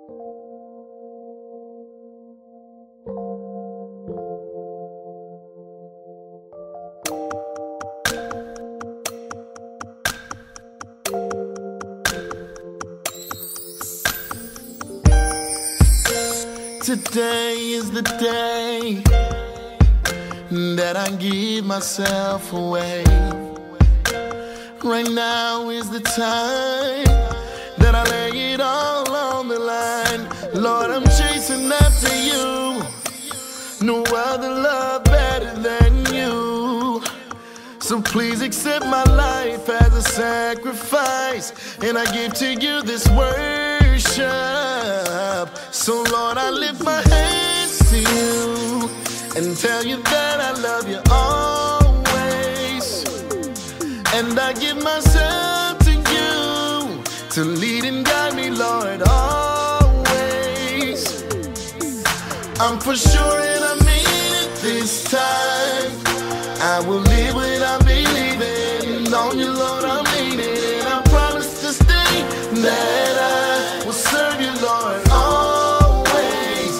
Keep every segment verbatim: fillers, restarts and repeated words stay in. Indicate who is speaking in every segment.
Speaker 1: Today is the day that I give myself away. Right now is the time that I lay it all on the line. Lord, I'm chasing after you. No other love better than you. So please accept my life as a sacrifice, and I give to you this worship. So Lord, I lift my hands to you and tell you that I love you always. And I give myself to you to lead and guide me, Lord, always. I'm for sure and I mean it this time. I will live without believing on you, Lord, I'm leaning. And I promise to stay that I will serve you, Lord, always.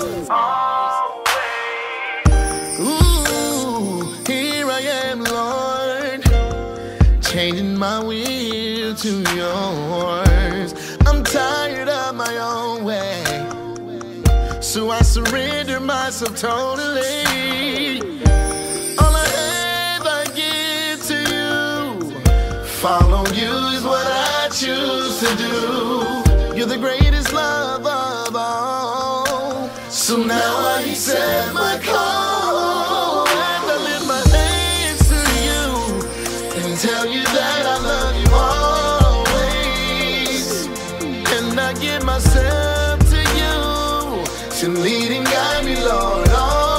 Speaker 1: Ooh, here I am, Lord, changing my will to yours. I'm tired of my own way, so I surrender myself totally. All I have I give to you. Follow you is what I choose to do. You're the greatest love of all. So now I accept my call, and I lift my hands to you and tell you that I love you always. And I give myself to you to lead and guide me, Lord,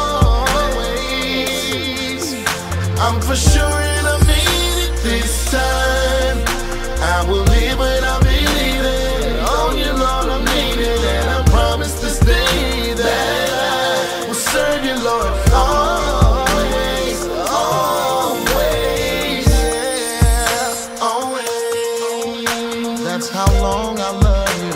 Speaker 1: always. I'm for sure and I mean it this time. I will live without believing on you, Lord, I'm needing. And I promise to stay that I will serve you, Lord, always, always, yeah, always. That's how long I love you,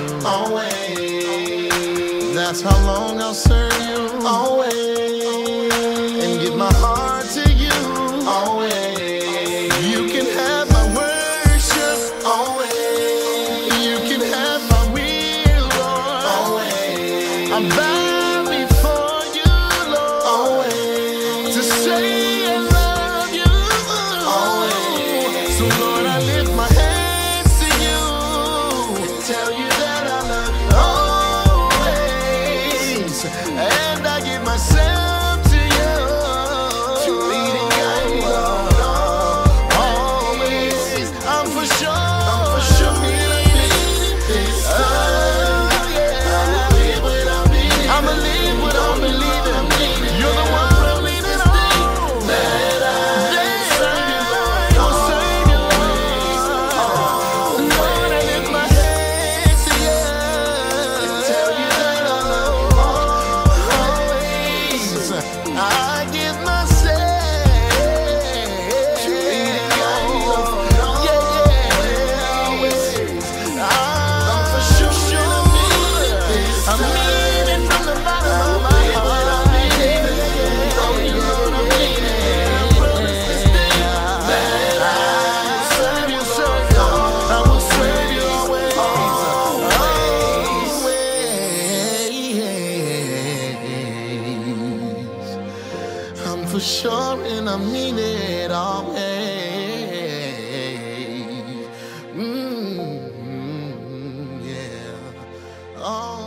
Speaker 1: always. That's how long I'll serve you, always. And give my heart to you, always. You can have my worship, always. You can have my will, Lord, always. I'm bound before you, Lord, always, to say I love you, always. So Lord, I lift my hands to you and tell you that I love you always. And I give myself to you to lead and guide me, Lord, always. I'm for sure, I'm for sure this time. I'ma live without believing. I'ma live without believing. You're the one from me this day that I serve you, Lord, will serve you always. Lord, I lift my hands to you and tell you that I love you always. I give myself to lead and guide me, Lord, always. I'm for sure I mean it from the bottom of my heart. I'm leaning on you, Lord, I'm leaning. I promise to stay that I will serve you, serve you. I will serve you always, always. I'm for sure and I mean it always. Mm, yeah. Oh.